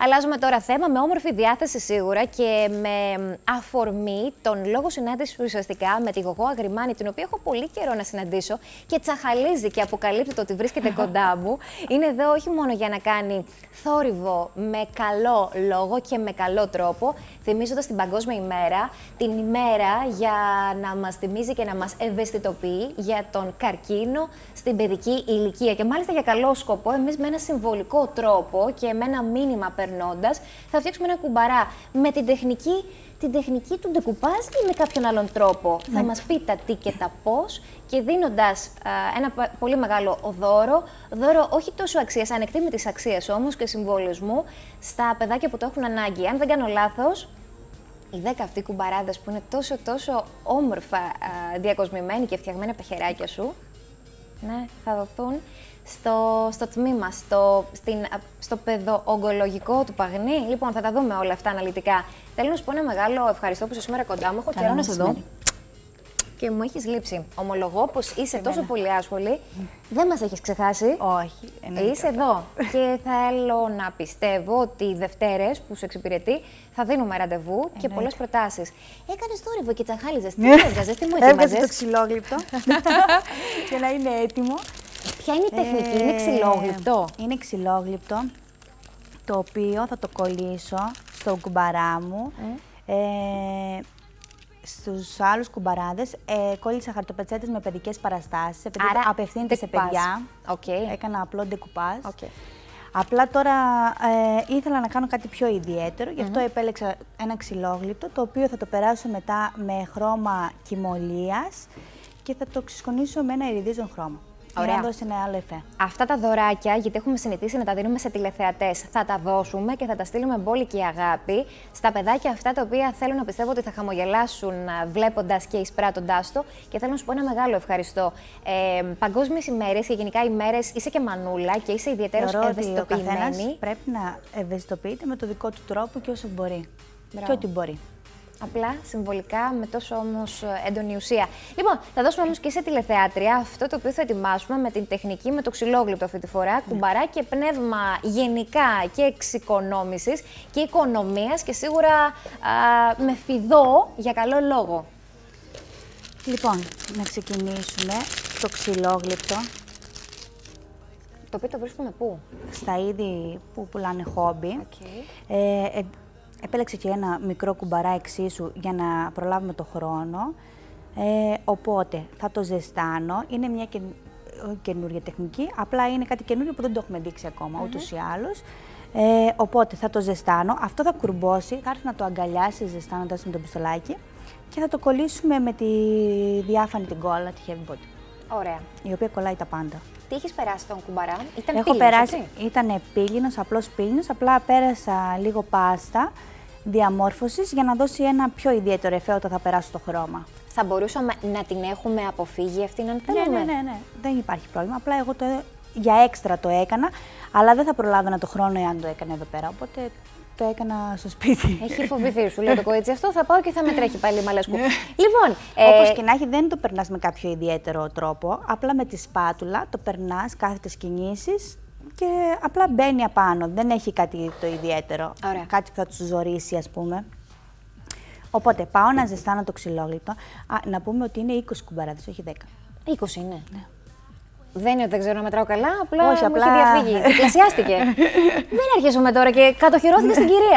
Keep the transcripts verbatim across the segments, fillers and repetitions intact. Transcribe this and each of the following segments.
Αλλάζουμε τώρα θέμα με όμορφη διάθεση σίγουρα και με αφορμή τον λόγο συνάντηση ουσιαστικά με τη Γογό Αγριμάνη, την οποία έχω πολύ καιρό να συναντήσω και τσαχαλίζει και αποκαλύπτει το ότι βρίσκεται κοντά μου. Είναι εδώ όχι μόνο για να κάνει θόρυβο με καλό λόγο και με καλό τρόπο, θυμίζοντας την Παγκόσμια ημέρα, την ημέρα για να μας θυμίζει και να μας ευαισθητοποιεί για τον καρκίνο στην παιδική ηλικία. Και μάλιστα για καλό σκοπό, εμείς με ένα συμβολικό τρόπο και με ένα μήνυμα περνώντας, θα φτιάξουμε ένα κουμπαρά με την τεχνική, την τεχνική του ντεκουπάζ ή με κάποιον άλλον τρόπο. Ναι. Θα μας πει τα τι και τα πώς και δίνοντας α, ένα πολύ μεγάλο δώρο, δώρο όχι τόσο αξίας, ανεκτήμητης αξίας όμως και συμβολισμού στα παιδάκια που το έχουν ανάγκη. Αν δεν κάνω λάθος, οι δέκα αυτοί κουμπαράδες που είναι τόσο τόσο όμορφα α, διακοσμημένοι και φτιαγμένοι από τα χεράκια σου, ναι, θα δοθούν στο, στο τμήμα, στο, στην, στο παιδοογκολογικό του Παγνή. Λοιπόν, θα τα δούμε όλα αυτά αναλυτικά. Θέλω να σου πω ένα μεγάλο ευχαριστώ που είσαι σήμερα κοντά μου. Έχω Καλά, καιρό να σε δω. σημαίνει. Και μου έχεις λείψει. Ομολογώ πως είσαι Εμένα. τόσο πολύ άσχολη. Δεν μας έχεις ξεχάσει. Όχι. εννοείται. Είσαι εδώ. Και θέλω να πιστεύω ότι οι Δευτέρες που σου εξυπηρετεί θα δίνουμε ραντεβού και Εννοείται. πολλές προτάσεις. Έκανες θόρυβο και τσαχάλιζες. Τι έβγαζες, τι μου Έβγαζε ετοίμαζες? το ξυλόγλυπτο για να είναι έτοιμο. Ποια είναι η τεχνική, Ε, είναι ξυλόγλυπτο? Είναι ξυλόγλυπτο, το οποίο θα το κολλήσω στο κουμπαρά μου. Mm. Ε, στους άλλους κουμπαράδες ε, κόλλησα χαρτοπετσέτες με παιδικές παραστάσεις, επειδή Άρα, απευθύνεται σε ντεκουπάζ. παιδιά. Okay. Έκανα απλό ντεκουπάζ. Okay. Απλά τώρα ε, ήθελα να κάνω κάτι πιο ιδιαίτερο, γι' αυτό mm-hmm. επέλεξα ένα ξυλόγλυπτο, το οποίο θα το περάσω μετά με χρώμα κυμολίας και θα το ξεσκονίσω με ένα ιριδίζον χρώμα. Ωραία. Για να δώσει ένα άλλο εφέ. Αυτά τα δωράκια, γιατί έχουμε συνηθίσει να τα δίνουμε σε τηλεθεατές, θα τα δώσουμε και θα τα στείλουμε μπόλικη αγάπη στα παιδάκια αυτά τα οποία θέλω να πιστεύω ότι θα χαμογελάσουν βλέποντας και εισπράττοντάς το. Και θέλω να σου πω ένα μεγάλο ευχαριστώ. Ε, Παγκόσμιες ημέρες και γενικά ημέρες, είσαι και μανούλα και είσαι ιδιαίτερως ευαισθητοποιημένη. Ο καθένας πρέπει να ευαισθητοποιείται με το δικό του τρόπο και όσο μπορεί. Μπράβο. Και ό,τι μπορεί. Απλά, συμβολικά, με τόσο όμως έντονη ουσία. Λοιπόν, θα δώσουμε όμως και σε τηλεθεάτρια αυτό το οποίο θα ετοιμάσουμε με την τεχνική, με το ξυλόγλυπτο αυτή τη φορά, mm. κουμπαρά και πνεύμα γενικά και εξοικονόμησης και οικονομίας και σίγουρα α, με φιδό για καλό λόγο. Λοιπόν, να ξεκινήσουμε το ξυλόγλυπτο. Το οποίο το βρίσκουμε πού? Στα είδη που πουλάνε χόμπι. Okay. Ε, ε, Επέλεξα και ένα μικρό κουμπαρά εξίσου για να προλάβουμε το χρόνο. Ε, οπότε θα το ζεστάνω. Είναι μια και, καινούργια τεχνική, απλά είναι κάτι καινούργιο που δεν το έχουμε δείξει ακόμα mm-hmm. ούτως ή άλλως. Ε, οπότε θα το ζεστάνω. Αυτό θα κουρμπώσει, θα έρθει να το αγκαλιάσει ζεστάνοντας με το πιστολάκι και θα το κολλήσουμε με τη διάφανη την κόλλα, τη heavy body. Ωραία. Η οποία κολλάει τα πάντα. Τι έχεις περάσει τον κουμπαρά? Ήταν Έχω πύλινος, περάσει, έτσι? Ήταν πύλινος, απλός πύλινος, απλά πέρασα λίγο πάστα διαμόρφωσης για να δώσει ένα πιο ιδιαίτερο εφέ όταν θα περάσω το χρώμα. Θα μπορούσαμε να την έχουμε αποφύγει αυτήν αν θέλουμε? Ναι, ναι, ναι, ναι. Δεν υπάρχει πρόβλημα. Απλά εγώ το, για έξτρα το έκανα, αλλά δεν θα προλάβαινα το χρόνο εάν το έκανα εδώ πέρα. Οπότε το έκανα στο σπίτι. Έχει φοβηθεί, σου λέει το κορίτσι αυτό. Θα πάω και θα με τρέχει πάλι μαλασκού. Λοιπόν. Ε... Όπως και να έχει, δεν το περνάς με κάποιο ιδιαίτερο τρόπο. Απλά με τη σπάτουλα το περνάς, κάθετες κινήσεις. Και απλά μπαίνει απάνω, δεν έχει κάτι το ιδιαίτερο. Ωραία. Κάτι που θα του ζορίσει, ας πούμε. Οπότε πάω να ζεστάνω το ξυλόγλυπτο. Α, να πούμε ότι είναι είκοσι κουμπαράδες, όχι δέκα. είκοσι είναι. Ναι. Δεν είναι ότι δεν ξέρω να μετράω καλά, απλά όχι, μου απλά... έχει διαφύγει. Διπλασιάστηκε. Μην αρχίσουμε τώρα και κατοχυρώθηκε στην κυρία.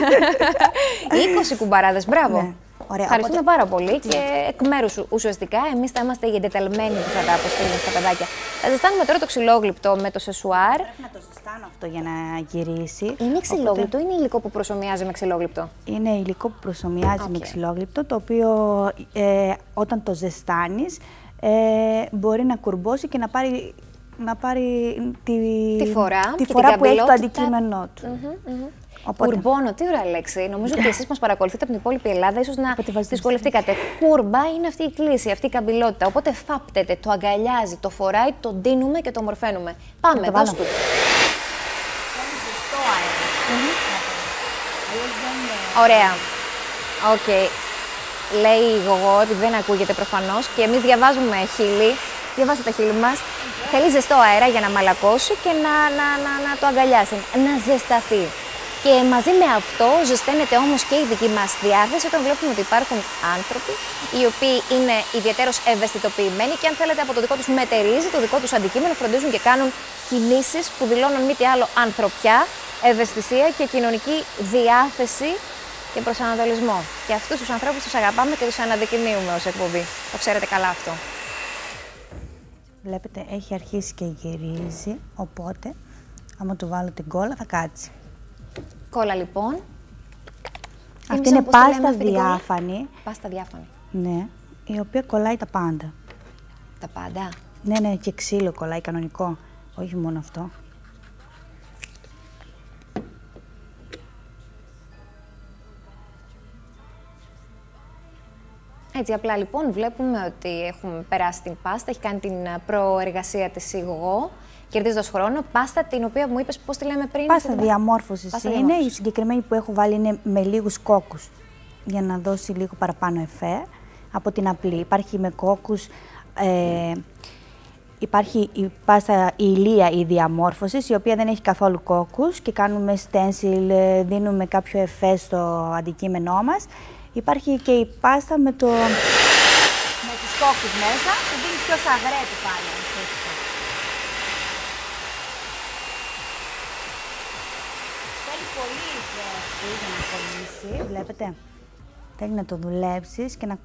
είκοσι κουμπαράδες, μπράβο. Ναι. Ωραία, ευχαριστούμε οπότε... πάρα πολύ και εκ μέρους ουσιαστικά εμείς θα είμαστε οι εντεταλμένοι που θα τα αποστείλουμε στα παιδάκια. Θα ζεστάνουμε τώρα το ξυλόγλυπτο με το σεσουάρ. Πρέπει να το ζεστάνω αυτό για να γυρίσει. Είναι ξυλόγλυπτο ή είναι υλικό που προσομοιάζει με ξυλόγλυπτο? Είναι υλικό που προσομοιάζει okay. με ξυλόγλυπτο, το οποίο ε, όταν το ζεστάνεις ε, μπορεί να κουρμπώσει και να πάρει, να πάρει τη, τη φορά, τη φορά που έχει το αντικείμενό του. Mm-hmm, mm-hmm. Οπότε... Κουρμπώνω, τι ωραία λέξη. Νομίζω ότι εσείς μας παρακολουθείτε από την υπόλοιπη Ελλάδα, ίσως να δυσκολευτήκατε. Κούρμπα είναι αυτή η κλίση, αυτή η καμπυλότητα. Οπότε φάπτεται, το αγκαλιάζει, το φοράει, το ντύνουμε και το μορφαίνουμε. Πάμε, δώσ' του. Ωραία. Οκ. Okay. Λέει η Γογό ότι δεν ακούγεται προφανώς και εμείς διαβάζουμε χείλη. Διαβάστε τα χείλη μας. Θέλει ζεστό αέρα για να μαλακώσει και να, να, να, να το αγκαλιάσει, να ζεσταθεί. Και μαζί με αυτό ζεσταίνεται όμως και η δική μας διάθεση όταν βλέπουμε ότι υπάρχουν άνθρωποι οι οποίοι είναι ιδιαίτερως ευαισθητοποιημένοι και αν θέλετε από το δικό τους μετερίζει, το δικό τους αντικείμενο, φροντίζουν και κάνουν κινήσεις που δηλώνουν μη τι άλλο ανθρωπιά, ευαισθησία και κοινωνική διάθεση και προσανατολισμό. Και αυτούς τους ανθρώπους τους αγαπάμε και τους αναδεικνύουμε ως εκπομπή. Το ξέρετε καλά αυτό. Βλέπετε, έχει αρχίσει και γυρίζει, οπότε άμα του βάλω την κόλλα θα κάτσει. Κόλλα λοιπόν. Αυτή είναι πάστα διάφανη. Πάστα διάφανη. Ναι, η οποία κολλάει τα πάντα. Τα πάντα. Ναι, ναι, και ξύλο κολλάει κανονικό. Όχι μόνο αυτό. Έτσι απλά λοιπόν βλέπουμε ότι έχουμε περάσει την πάστα, έχει κάνει την προεργασία της η γογό, κερδίζοντας χρόνο. Πάστα την οποία μου είπες πώς τη λέμε πριν. Πάστα διαμόρφωσης είναι, διαμόρφωσης. Η συγκεκριμένη που έχω βάλει είναι με λίγους κόκκους για να δώσει λίγο παραπάνω εφέ από την απλή. Υπάρχει με κόκκους, ε, υπάρχει η πάστα η ηλία η διαμόρφωσης, η οποία δεν έχει καθόλου κόκκους και κάνουμε στένσιλ, δίνουμε κάποιο εφέ στο αντικείμενό μας. Υπάρχει και η πάστα με, το... με τους κόκκους μέσα, που δίνει πιο σαγρέ του πάλι. Θέλει πολύ ζέστη για να κολλήσει, βλέπετε. Θέλει να το δουλέψεις και να...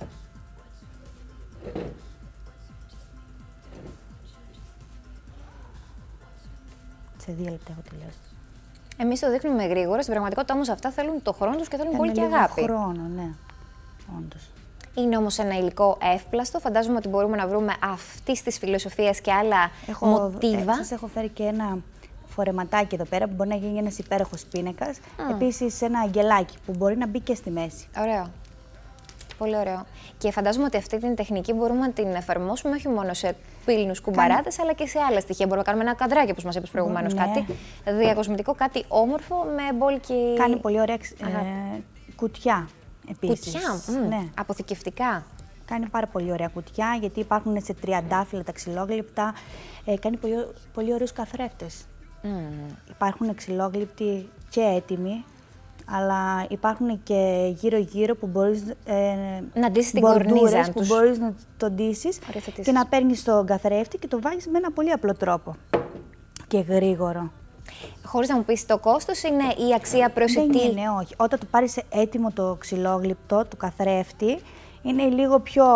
Σε δύο λεπτά έχω τελειώσει. Εμείς το δείχνουμε γρήγορα, στην πραγματικότητα όμως αυτά θέλουν το χρόνο τους και θέλουν πολύ και αγάπη. χρόνο, ναι, όντως. Είναι όμως ένα υλικό εύπλαστο, φαντάζομαι ότι μπορούμε να βρούμε αυτής της φιλοσοφίας και άλλα έχω, μοτίβα. Ε, σας έχω φέρει και ένα φορεματάκι εδώ πέρα που μπορεί να γίνει ένας υπέροχος πίνακας. Mm. Επίσης ένα αγγελάκι που μπορεί να μπει και στη μέση. Ωραίο. Πολύ ωραίο. Και φαντάζομαι ότι αυτή την τεχνική μπορούμε να την εφαρμόσουμε όχι μόνο σε πύλινους κουμπαράτες, αλλά και σε άλλα στοιχεία. Μπορούμε να κάνουμε ένα καδράκι, όπως μας είπες προηγουμένως. Ναι. Κάτι διακοσμητικό, κάτι όμορφο με μπόλικη. Κάνει πολύ ωραία ε, κουτιά επίσης. Κουτιά, mm, ναι. Αποθηκευτικά. Κάνει πάρα πολύ ωραία κουτιά, γιατί υπάρχουν σε τριαντάφυλλα τα ξυλόγλυπτα. Ε, κάνει πολύ, πολύ ωραίους καθρέφτες. Mm. Υπάρχουν ξυλόγλυπτοι και έτοιμοι. Αλλά υπάρχουν και γύρω-γύρω που μπορείς ε, να ντύσεις την κορνίζα που τους. μπορείς να το ντύσεις και να παίρνεις τον καθρέφτη και το βάζεις με ένα πολύ απλό τρόπο και γρήγορο. Χωρίς να μου πεις το κόστος, είναι η αξία προσιτή. Δεν είναι, όχι. Όταν το πάρεις έτοιμο το ξυλόγλυπτο του καθρέφτη, είναι λίγο πιο...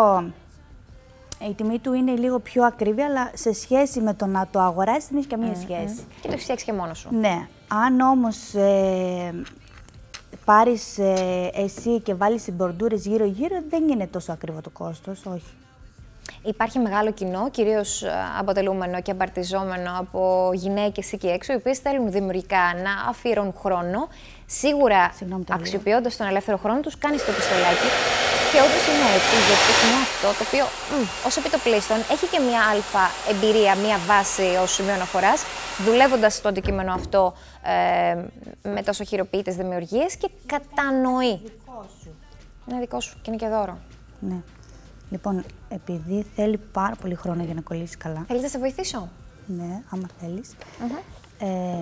Η τιμή του είναι λίγο πιο ακριβή, αλλά σε σχέση με το να το αγοράσεις δεν έχει καμία mm-hmm. σχέση. Και το έχεις φτιάξει και μόνος σου. Ναι. Αν όμως... Ε, πάρεις ε, εσύ και βάλεις τις μπορντούρες γύρω-γύρω, δεν είναι τόσο ακριβό το κόστος, όχι. Υπάρχει μεγάλο κοινό, κυρίως αποτελούμενο και απαρτιζόμενο από γυναίκες εκεί έξω, οι οποίες θέλουν δημιουργικά να αφιερώνουν χρόνο. Σίγουρα, αξιοποιώντας τον ελεύθερο χρόνο τους, κάνεις το πιστολάκι. Και όντως είναι έτσι, γιατί είναι αυτό το οποίο, μ, ως επιτοπλίστων, έχει και μια αλφα εμπειρία, μια βάση ως σημείο αναφοράς, δουλεύοντας το αντικείμενο αυτό ε, με τόσο χειροποίητες δημιουργίες και κατανοεί. Δικό σου. Είναι δικό σου και είναι και δώρο. Ναι. Λοιπόν, επειδή θέλει πάρα πολύ χρόνο για να κολλήσει καλά. Θέλεις να σε βοηθήσω? Ναι, άμα θέλεις. Mm-hmm. ε,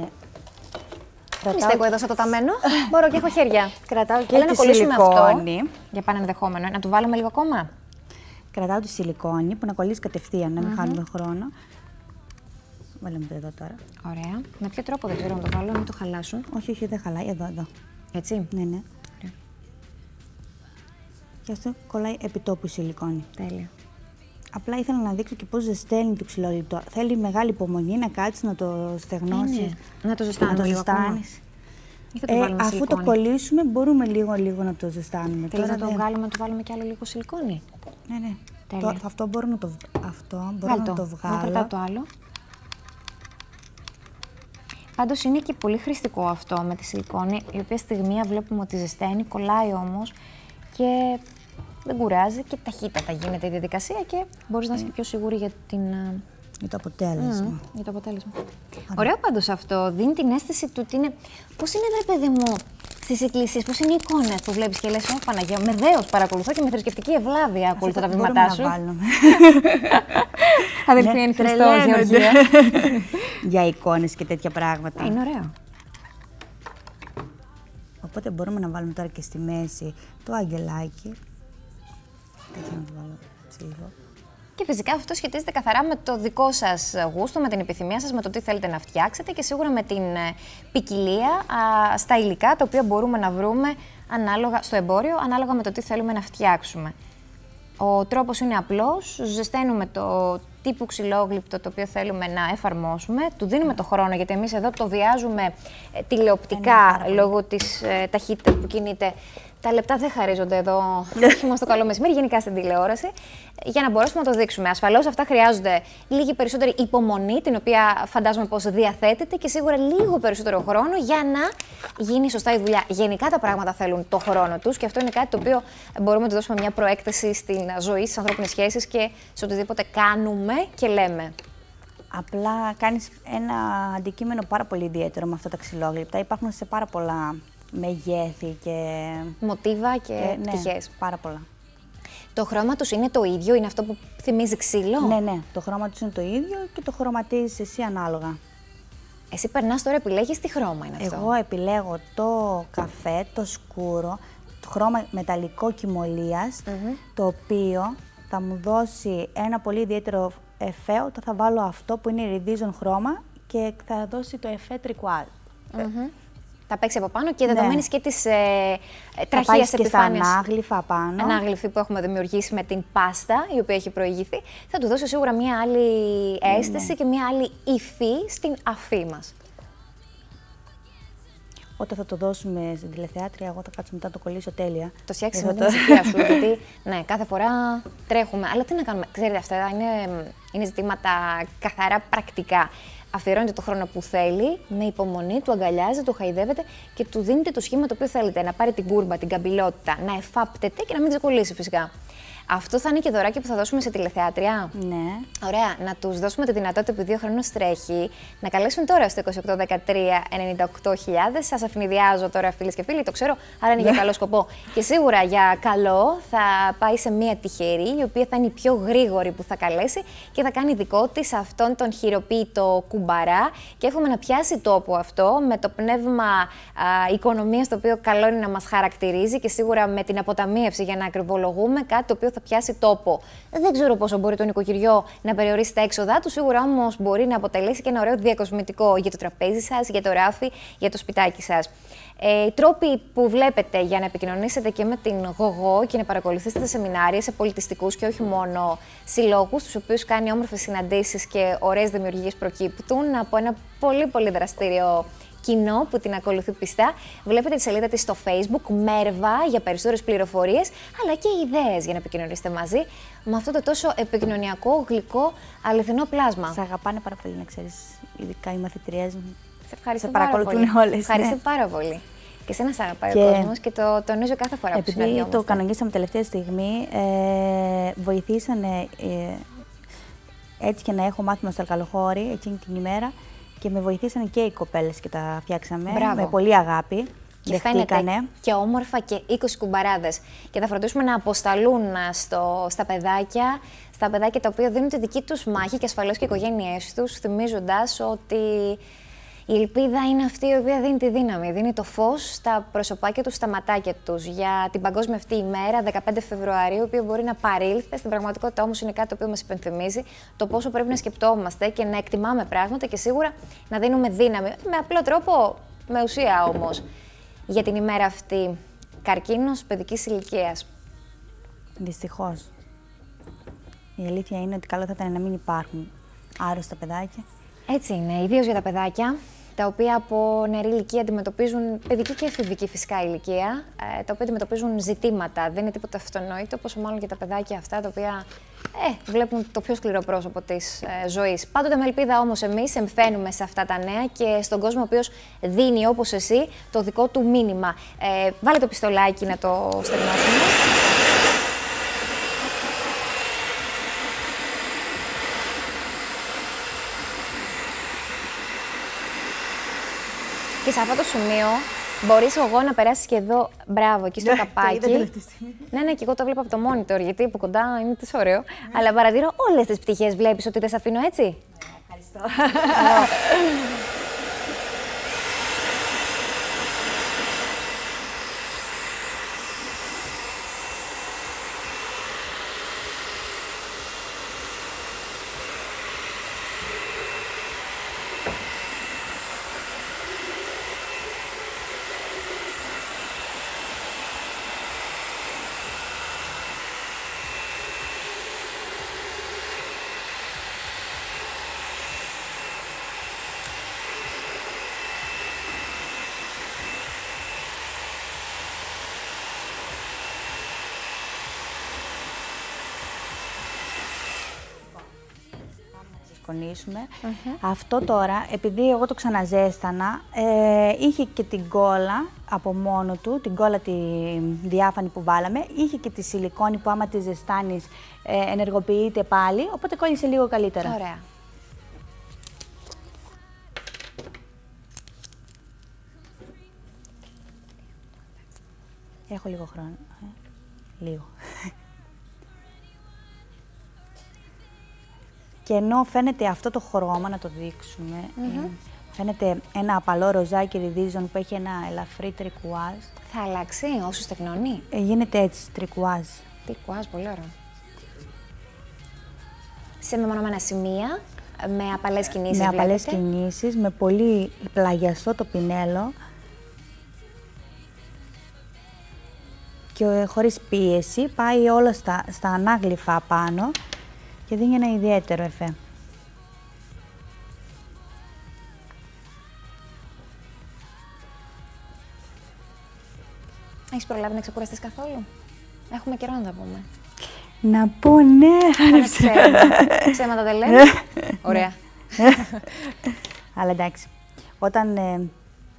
Μην στέκω εδώ σαν το ταμένο. Μπορώ και έχω χέρια. Κρατάω και Έλα τη να κολλήσουμε σιλικόνη. Αυτό, για πάνε ενδεχόμενο. Να του βάλουμε λίγο ακόμα. Κρατάω τη σιλικόνη που να κολλήσει κατευθείαν, να μην mm-hmm. χάνουμε χρόνο. Βάλαμε το εδώ τώρα. Ωραία. Με ποιο τρόπο δεν ξέρω να το βάλω, να μην το χαλάσουν. Όχι, όχι, δεν χαλάει. Εδώ, εδώ. Έτσι. Ναι, ναι. Ωραία. Και αυτό κολλάει επί τόπου η σιλικόνη. Τέλεια. Απλά ήθελα να δείξω και πώς ζεσταίνει το ξυλόγλυπτο. Θέλει μεγάλη υπομονή να κάτσεις να το στεγνώσεις. Ναι. Να το ζεστάνεις. Να το ζεστάνεις. Το ε, αφού σιλικόνη. Το κολλήσουμε, μπορούμε λίγο-λίγο να το ζεστάνουμε. Θέλεις να το δεν... βγάλουμε, να το βάλουμε κι άλλο λίγο σιλικόνη. Ναι, ναι. Το, αυτό μπορώ να το, αυτό μπορώ Βάλ να το. το βγάλω. Να το άλλο. Πάντως είναι και πολύ χρηστικό αυτό με τη σιλικόνη, η οποία στιγμία βλέπουμε ότι ζεσταίνει, κολλάει όμως και δεν κουράζει και ταχύτατα γίνεται η διαδικασία και μπορείς mm. να είσαι πιο σίγουρη για, την... για το αποτέλεσμα. Mm, για το αποτέλεσμα. Ωραία. Ωραίο πάντως αυτό, δίνει την αίσθηση του ότι είναι... Πώς είναι ρε παιδί μου στις εκκλησίες, πώς είναι οι εικόνες που βλέπεις και λες «Ω Παναγία, με δέος παρακολουθώ και με θρησκευτική ευλάβεια ακολουθώ τα βήματά σου». Να βάλουμε. Αδελφή εν Χριστώ, Γεωργία. Για εικόνες και τέτοια πράγματα. Είναι ωραίο. Οπότε μπορούμε να βάλουμε τώρα και στη μέση το αγγελάκι. Τέτοιο να το βάλω έτσι λίγο. Και φυσικά αυτό σχετίζεται καθαρά με το δικό σας γούστο, με την επιθυμία σας, με το τι θέλετε να φτιάξετε και σίγουρα με την ποικιλία α, στα υλικά τα οποία μπορούμε να βρούμε ανάλογα, στο εμπόριο, ανάλογα με το τι θέλουμε να φτιάξουμε. Ο τρόπος είναι απλός, ζεσταίνουμε το τύπου ξυλόγλυπτο το οποίο θέλουμε να εφαρμόσουμε, του δίνουμε το χρόνο γιατί εμείς εδώ το βιάζουμε ε, τηλεοπτικά λόγω της ε, ταχύτητας που κινείται. Τα λεπτά δεν χαρίζονται εδώ, όχι μόνο στο καλό μεσημέρι, γενικά στην τηλεόραση, για να μπορέσουμε να το δείξουμε. Ασφαλώς αυτά χρειάζονται λίγη περισσότερη υπομονή, την οποία φαντάζομαι πως διαθέτεται και σίγουρα λίγο περισσότερο χρόνο για να γίνει σωστά η δουλειά. Γενικά τα πράγματα θέλουν το χρόνο τους και αυτό είναι κάτι το οποίο μπορούμε να του δώσουμε μια προέκταση στην ζωή, στις ανθρώπινες σχέσεις και σε οτιδήποτε κάνουμε και λέμε. Απλά κάνεις ένα αντικείμενο πάρα πολύ ιδιαίτερο με αυτά τα ξυλόγλυπτα. Υπάρχουν σε πάρα πολλά μεγέθη και μοτίβα και, και πτυχές. Ναι, πάρα πολλά. Το χρώμα τους είναι το ίδιο, είναι αυτό που θυμίζει ξύλο? Ναι, ναι, το χρώμα τους είναι το ίδιο και το χρωματίζεις εσύ ανάλογα. Εσύ περνάς τώρα, επιλέγεις τι χρώμα είναι αυτό? Εγώ επιλέγω το καφέ, το σκούρο, το χρώμα μεταλλικό κυμολίας, mm-hmm. το οποίο θα μου δώσει ένα πολύ ιδιαίτερο εφέ όταν θα βάλω αυτό που είναι iridium χρώμα και θα δώσει το εφέ τρικουάζ. Mm-hmm. Θα παίξει από πάνω και δεδομένης ναι. και της ε, τραχείας επιφάνειας. Στα ανάγλυφα πάνω. Ανάγλυφη που έχουμε δημιουργήσει με την πάστα, η οποία έχει προηγηθεί, θα του δώσει σίγουρα μια άλλη αίσθηση ναι. και μια άλλη υφή στην αφή μας. Όταν θα το δώσουμε στην τηλεθεάτρια, εγώ θα κάτσω μετά το κολλήσω τέλεια. Το φτιάξεις με την ησυχία σου, γιατί ναι, κάθε φορά τρέχουμε. Αλλά τι να κάνουμε, ξέρετε, αυτά είναι, είναι ζητήματα καθαρά πρακτικά. Αφιερώνετε το χρόνο που θέλει, με υπομονή, του αγκαλιάζετε, του χαϊδεύετε και του δίνετε το σχήμα το οποίο θέλετε. Να πάρει την κούρμπα, την καμπυλότητα, να εφάπτεται και να μην ξεκολλήσει φυσικά. Αυτό θα είναι και δωράκι που θα δώσουμε σε τηλεθεάτρια. Ναι. Ωραία. Να τους δώσουμε τη δυνατότητα, επειδή ο χρόνος τρέχει, να καλέσουν τώρα στο είκοσι οκτώ δεκατρία ενενήντα οκτώ χιλιάδες. Σας αφηνιδιάζω τώρα, φίλες και φίλοι, το ξέρω, άρα είναι για καλό σκοπό. Και σίγουρα για καλό θα πάει σε μία τυχερή, η οποία θα είναι η πιο γρήγορη που θα καλέσει και θα κάνει δικό της αυτόν τον χειροποίητο κουμπαρά. Και εύχομαι να πιάσει τόπο αυτό με το πνεύμα οικονομίας το οποίο καλό είναι να μας χαρακτηρίζει και σίγουρα με την αποταμίευση για να ακριβολογούμε κάτι το οποίο θα πιάσει τόπο. Δεν ξέρω πόσο μπορεί το νοικοκυριό να περιορίσει τα έξοδά του, σίγουρα όμως μπορεί να αποτελέσει και ένα ωραίο διακοσμητικό για το τραπέζι σας, για το ράφι, για το σπιτάκι σας. Ε, οι τρόποι που βλέπετε για να επικοινωνήσετε και με την ΓΟΓΟ και να παρακολουθήσετε τα σεμινάρια σε πολιτιστικούς και όχι μόνο συλλόγους, τους οποίους κάνει όμορφες συναντήσεις και ωραίες δημιουργίες προκύπτουν από ένα πολύ πολύ δραστήριο κοινό που την ακολουθεί πιστά. Βλέπετε τη σελίδα της στο Facebook, Μέρβα, για περισσότερες πληροφορίες, αλλά και ιδέες για να επικοινωνήσετε μαζί με αυτό το τόσο επικοινωνιακό, γλυκό, αληθινό πλάσμα. Σ' αγαπάνε πάρα πολύ, να ξέρεις, ειδικά οι μαθητριές μου. Σε ευχαριστώ σε πάρα παρακολουθούν πολύ. όλες. Ευχαριστώ ναι. πάρα πολύ. Και εσένα σ' αγαπάει και... ο κόσμος και το τονίζω κάθε φορά που συναντιόμαστε. Επειδή το κανονίσαμε τελευταία στιγμή, ε, βοηθήσανε ε, έτσι και να έχω μάθημα στο Αλκαλοχώρι εκείνη την ημέρα. Και με βοηθήσανε και οι κοπέλες και τα φτιάξαμε. Μπράβο. Με πολύ αγάπη. Και φαίνεται και όμορφα και είκοσι κουμπαράδες. Και θα φροντίσουμε να αποσταλούν στο, στα παιδάκια, στα παιδάκια τα οποία δίνουν τη δική τους μάχη και ασφαλώς και οι οικογένειές τους, θυμίζοντας ότι η ελπίδα είναι αυτή η οποία δίνει τη δύναμη, δίνει το φως στα προσωπάκια τους, στα ματάκια τους. Για την παγκόσμια αυτή ημέρα, δεκαπέντε Φεβρουαρίου, η οποία μπορεί να παρήλθε, στην πραγματικότητα όμως είναι κάτι το οποίο μας υπενθυμίζει το πόσο πρέπει να σκεπτόμαστε και να εκτιμάμε πράγματα και σίγουρα να δίνουμε δύναμη. Με απλό τρόπο, με ουσία όμως, για την ημέρα αυτή. Καρκίνος παιδικής ηλικίας. Δυστυχώς. Η αλήθεια είναι ότι καλό θα ήταν να μην υπάρχουν άρρωστα παιδάκια. Έτσι είναι, ιδίως για τα παιδάκια, τα οποία από νεαρή ηλικία αντιμετωπίζουν, παιδική και εφηβική φυσικά ηλικία, τα οποία αντιμετωπίζουν ζητήματα. Δεν είναι τίποτα αυτονόητο, πόσο μάλλον και τα παιδάκια αυτά, τα οποία ε, βλέπουν το πιο σκληρό πρόσωπο της ε, ζωής. Πάντοτε με ελπίδα όμως εμείς εμφαίνουμε σε αυτά τα νέα και στον κόσμο ο οποίος δίνει όπως εσύ το δικό του μήνυμα. Ε, βάλε το πιστολάκι να το στεγνώσουμε. Και σε αυτό το σημείο μπορείς εγώ να περάσεις και εδώ, μπράβο, εκεί στο καπάκι. Ναι, ναι, και εγώ το βλέπω από το monitor, γιατί από κοντά είναι τόσο ωραίο. Αλλά παρατηρώ όλες τις πτυχές. Βλέπεις ότι δεν σε αφήνω έτσι. Ναι, ευχαριστώ. σηκωνήσουμε. Mm-hmm. Αυτό τώρα, επειδή εγώ το ξαναζέστανα, ε, είχε και την κόλλα από μόνο του, την κόλλα τη διάφανη που βάλαμε, είχε και τη σιλικόνη που άμα τη ζεστάνεις ε, ενεργοποιείται πάλι, οπότε κόλλησε λίγο καλύτερα. Ωραία. Έχω λίγο χρόνο. Ε, λίγο. Και ενώ φαίνεται αυτό το χρώμα, να το δείξουμε, mm-hmm. ε, φαίνεται ένα απαλό ροζάκι ριδίζων που έχει ένα ελαφρύ τρικουάζ. Θα αλλάξει όσο στεγνώνει. Ε, γίνεται έτσι, τρικουάζ. Τρικουάζ, πολύ ωραίο. Σε μεμονωμένα σημεία, με απαλές κινήσεις. Με απαλές κινήσεις, με πολύ πλαγιαστό το πινέλο. Και χωρίς πίεση, πάει όλα στα, στα ανάγλυφα πάνω και δίνει ένα ιδιαίτερο εφέ. Έχεις προλάβει να ξεκουραστείς καθόλου? Έχουμε καιρό να τα πούμε. Να πω ναι, άρεψε. Ψέματα δεν λέμε. Ωραία. Αλλά εντάξει, όταν, ε,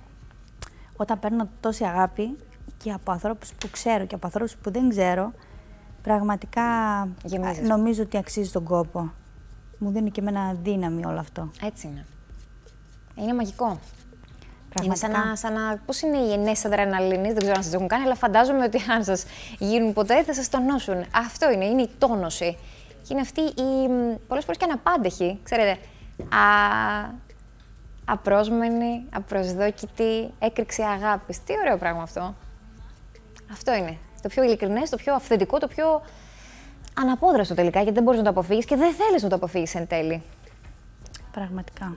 όταν παίρνω τόση αγάπη και από ανθρώπους που ξέρω και από ανθρώπους που δεν ξέρω, πραγματικά Γεμίζεις. Νομίζω ότι αξίζει τον κόπο. Μου δίνει και εμένα δύναμη όλο αυτό. Έτσι είναι. Είναι μαγικό. Πραγματικά. Είναι σαν να, σαν να, πώς είναι οι ενέσεις αδρεναλίνης, δεν ξέρω αν σας έχουν κάνει, αλλά φαντάζομαι ότι αν σας γίνουν ποτέ θα σας τονώσουν. Αυτό είναι, είναι η τόνωση. Και είναι αυτή η, πολλές φορές και αναπάντεχη, ξέρετε, α, απρόσμενη, απροσδόκητη έκρηξη αγάπης. Τι ωραίο πράγμα αυτό. Αυτό είναι. Το πιο ειλικρινές, το πιο αυθεντικό, το πιο αναπόδραστο τελικά, γιατί δεν μπορείς να το αποφύγεις και δεν θέλεις να το αποφύγεις εν τέλει. Πραγματικά.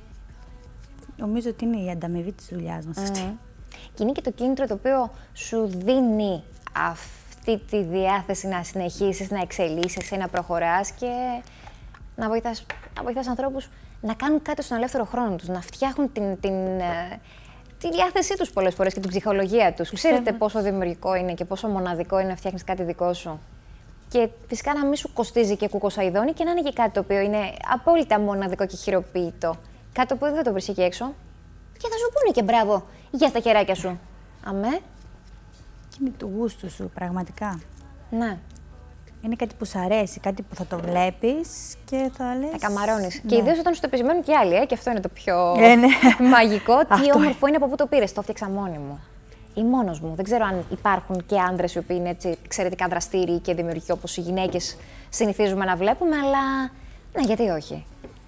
Νομίζω ότι είναι η ανταμοιβή της δουλειάς μας αυτή. Mm. Και είναι και το κίνητρο το οποίο σου δίνει αυτή τη διάθεση να συνεχίσεις, να εξελίσσεσαι, να προχωράς και να βοηθάς, να βοηθάς ανθρώπους να κάνουν κάτι στον ελεύθερο χρόνο τους, να φτιάχνουν την, την, τη διάθεσή τους πολλές φορές και την ψυχολογία τους. Πιστεύω. Ξέρετε πόσο δημιουργικό είναι και πόσο μοναδικό είναι να φτιάχνεις κάτι δικό σου. Και φυσικά να μην σου κοστίζει και κουκοσαϊδόνι και να είναι και κάτι το οποίο είναι απόλυτα μοναδικό και χειροποίητο. Κάτι το οποίο δεν θα το βρεις εκεί έξω. Και θα σου πούνε και μπράβο για στα χεράκια σου. Αμέ. Και είναι του γούστου σου, πραγματικά. Ναι. Είναι κάτι που σ' αρέσει, κάτι που θα το βλέπεις και θα λες... Θα καμαρώνεις. Ναι. Και ιδίως όταν σου το επισημαίνουν και άλλοι, ε, και αυτό είναι το πιο Ε, ναι. μαγικό. Τι Αυτό όμορφο είναι από πού το πήρες. Το έφτιαξα μόνη μου. Ή μόνος μου. Δεν ξέρω αν υπάρχουν και άντρες οι οποίοι είναι έτσι εξαιρετικά δραστήριοι και δημιουργικοί όπως οι γυναίκες συνηθίζουμε να βλέπουμε, αλλά ναι, γιατί όχι.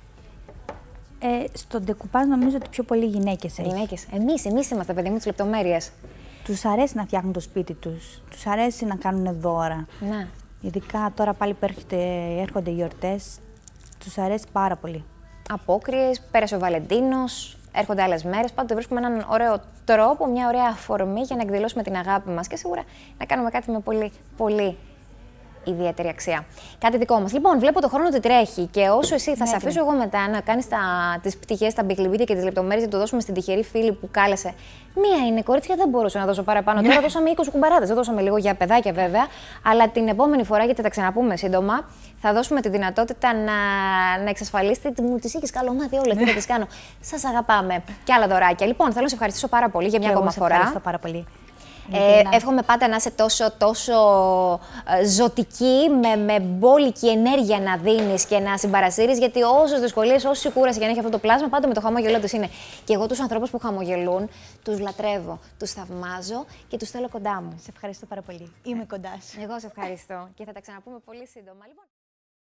Ε, στο ντεκουπάζ νομίζω ότι πιο πολλοί γυναίκες έχει. Γυναίκες. Εμείς, εμείς είμαστε παιδί μου τις λεπτομέρειες. Τους αρέσει να φτιάχνουν το σπίτι τους. Τους αρέσει να κάνουν δώρα. Ναι. Ειδικά τώρα πάλι που έρχεται, έρχονται οι γιορτές, τους αρέσει πάρα πολύ. Απόκριες, πέρασε ο Βαλεντίνος, έρχονται άλλες μέρες. Πάντοτε βρίσκουμε έναν ωραίο τρόπο, μια ωραία αφορμή για να εκδηλώσουμε την αγάπη μας και σίγουρα να κάνουμε κάτι με πολύ, πολύ ιδιαίτερη αξία. Κάτι δικό μας. Λοιπόν, βλέπω το χρόνο ότι τρέχει και όσο εσύ θα Ναι, σε αφήσω εγώ μετά να κάνεις τις πτυχές, τα μπικλιμπίδια και τις λεπτομέρειες, να το δώσουμε στην τυχερή φίλη που κάλεσε. Μία είναι κορίτσια, δεν μπορούσα να δώσω παραπάνω. Τώρα δώσαμε είκοσι κουμπαράδες, δεν δώσαμε λίγο για παιδάκια βέβαια. Αλλά την επόμενη φορά, γιατί θα τα ξαναπούμε σύντομα, θα δώσουμε τη δυνατότητα να, να εξασφαλίσετε ότι μου τις είχες καλομάθει όλες. Τι θα τις κάνω. Σας αγαπάμε. Και άλλα δωράκια. Λοιπόν, θέλω να σε ευχαριστήσω πάρα πολύ για μια ακόμα φορά. Ευχαριστώ πάρα πολύ. Ε, εύχομαι πάντα να είσαι τόσο, τόσο ε, ζωτική, με, με μπόλικη ενέργεια να δίνεις και να συμπαρασύρεις, γιατί όσες δυσκολίες, όση κούραση για να έχει αυτό το πλάσμα, πάντα με το χαμόγελό της είναι. Και εγώ τους ανθρώπους που χαμογελούν, τους λατρεύω, τους θαυμάζω και τους θέλω κοντά μου. Σε ευχαριστώ πάρα πολύ. Είμαι κοντά σου. Εγώ σε ευχαριστώ και θα τα ξαναπούμε πολύ σύντομα. Λοιπόν...